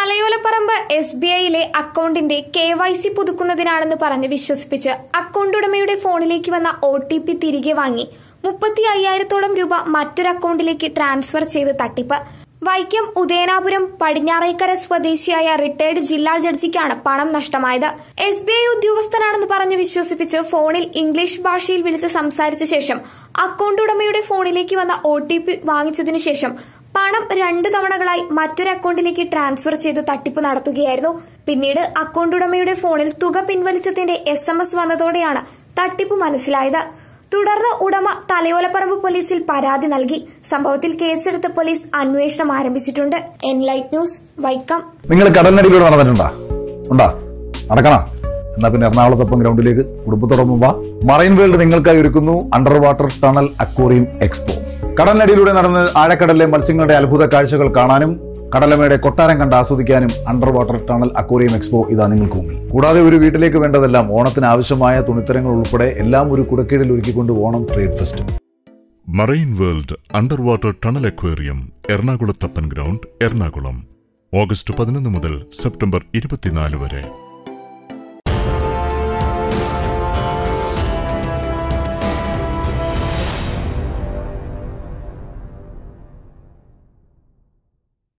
തലയോലപ്പറമ്പ് SBIയിലെ അക്കൗണ്ടിന്റെ KYC പുതുക്കുന്നതിനാണെന്ന് പറഞ്ഞ് വിശ്വസിപ്പിച്ച് account ഉടമയുടെ ഫോണിലേക്ക് വന്ന OTP തിരികെ വാങ്ങി 35,000-ഓളം രൂപ മറ്റൊരു അക്കൗണ്ടിലേക്ക് ട്രാൻസ്ഫർ ചെയ്ത് തട്ടിപ്പ്. വൈക്കം ഉദയനാപുരം പടിഞ്ഞാറേക്കര സ്വദേശിയായ റിട്ടയർഡ് ജില്ലാ ജഡ്ജിക്കാണ് പണം നഷ്ടമായത്. SBI ഉദ്യോഗസ്ഥനാണെന്ന് പറഞ്ഞ് വിശ്വസിപ്പിച്ച് ഫോണിൽ ഇംഗ്ലീഷ് ഭാഷയിൽ വിളിച്ച് സംസാരിച്ച ശേഷം അക്കൗണ്ട് ഉടമയുടെ ഫോണിലേക്ക് വന്ന OTP വാങ്ങിച്ചതിനു ശേഷം പണം 2 തവണകളായി മറ്റൊരു അക്കൗണ്ടിലേക്ക് ട്രാൻസ്ഫർ ചെയ്ത് തട്ടിപ്പ് നടത്തുകയായിരുന്നു. പിന്നീട് അക്കൗണ്ട് ഉടമയുടെ ഫോണിൽ തുക പിൻവലിച്ചതിന്റെ SMS വന്നതോടെയാണ് തട്ടിപ്പ് മനസ്സിലായത്. തുടർന്ന് ഉടമ തലയോലപ്പറമ്പ് പോലീസിൽ പരാതി നൽകി. സംഭവത്തിൽ കേസെടുത്ത് പോലീസ് അന്വേഷണം ആരംഭിച്ചിട്ടുണ്ട്. Enlight News, Vaikom. നിങ്ങൾ കടലിനടിയിലൂടെ നടന്നിട്ടുണ്ടോ? നടക്കണം. എന്നാ പിന്നെ എറണാകുളത്തൊപ്പം ഗ്രൗണ്ടിലേക്ക് കുടുംബത്തോടൊപ്പം വാ. മറൈൻ വേൾഡ് നിങ്ങൾക്കായി ഒരുക്കുന്നു under water tunnel aquarium expo. കടലിനടിയിലൂടെ നടന്ന് ആഴക്കടലിലെ മത്സ്യങ്ങളുടെ അത്ഭുത കാഴ്ചകൾ കാണാനും കടലമ്മയുടെ കൊട്ടാരം കണ്ട് ആസ്വദിക്കാനും under water tunnel aquarium expo ഇതാ നിങ്ങൾക്ക് മുന്നിൽ. കൂടാതെ ഒരു വീട്ടിലേക്ക് വേണ്ടതെല്ലാം, ഓണത്തിന് ആവശ്യമായ തുണിത്തരങ്ങൾ ഉൾപ്പെടെ എല്ലാം ഒരു കുടക്കീഴിൽ ഒരുക്കിക്കൊണ്ട് Onam trade fest. Marine World under water tunnel aquarium, Ernakulathappan ground, Ernakulam. August 11 മുതൽ സെപ്റ്റംബർ 24 വരെ.